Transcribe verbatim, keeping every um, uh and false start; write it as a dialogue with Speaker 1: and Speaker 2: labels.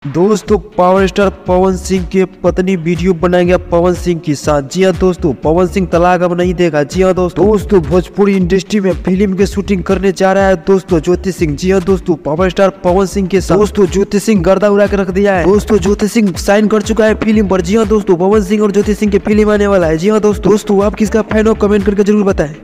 Speaker 1: दोस्तों power star Pawan Singh के पत्नी वीडियो बनाएंगे पवन सिंह के साथ। जी हाँ दोस्तों, पवन सिंह तलाक अब नहीं देगा। जी हाँ दोस्तों दोस्तों भोजपुरी इंडस्ट्री में फिल्म की शूटिंग करने जा रहा है दोस्तों ज्योति सिंह। जी हाँ दोस्तों, पावर स्टार पवन सिंह के साथ दोस्तों ज्योति सिंह गर्दा उड़ा के रख दिया है। दोस्तों ज्योति सिंह साइन कर चुका है फिल्म पर। जी हाँ दोस्तों, पवन सिंह और ज्योति सिंह की फिल्म आने वाला है। जी हाँ दोस्तों दोस्तों आप किसका फैन हो कमेंट करके जरूर बताएं।